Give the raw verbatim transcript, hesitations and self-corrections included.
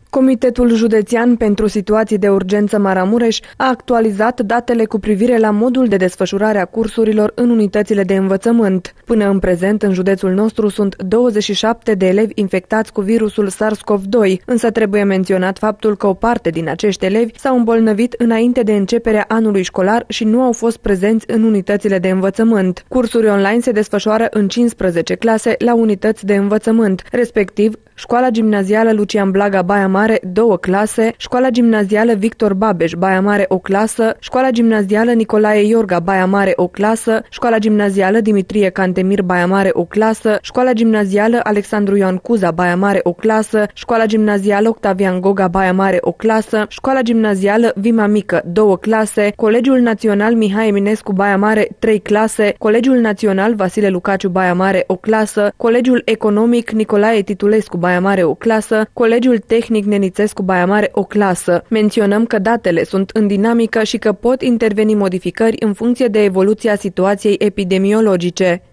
Comitetul Județean pentru Situații de Urgență Maramureș a actualizat datele cu privire la modul de desfășurare a cursurilor în unitățile de învățământ. Până în prezent, în județul nostru sunt douăzeci și șapte de elevi infectați cu virusul SARS-CoV doi, însă trebuie menționat faptul că o parte din acești elevi s-au îmbolnăvit înainte de începerea anului școlar și nu au fost prezenți în unitățile de învățământ. Cursuri online se desfășoară în cincisprezece clase la unități de învățământ, respectiv Școala Gimnazială Lucian Blaga Baia Mare, două clase, Școala Gimnazială Victor Babeș Baia Mare, o clasă, Școala Gimnazială Nicolae Iorga Baia Mare, o clasă, Școala Gimnazială Dimitrie Cantemir Baia Mare, o clasă, Școala Gimnazială Alexandru Ioan Cuza Baia Mare, o clasă, Școala Gimnazială Octavian Goga Baia Mare, o clasă, Școala Gimnazială Vima Mică, două clase, Colegiul Național Mihai Eminescu Baia Mare, trei clase, Colegiul Național Vasile Lucaciu Baia Mare, o clasă, Colegiul Economic Nicolae Titulescu Baia Mare, o clasă, Colegiul Tehnic Nenițescu Baia Mare, o clasă. Menționăm că datele sunt în dinamică și că pot interveni modificări în funcție de evoluția situației epidemiologice.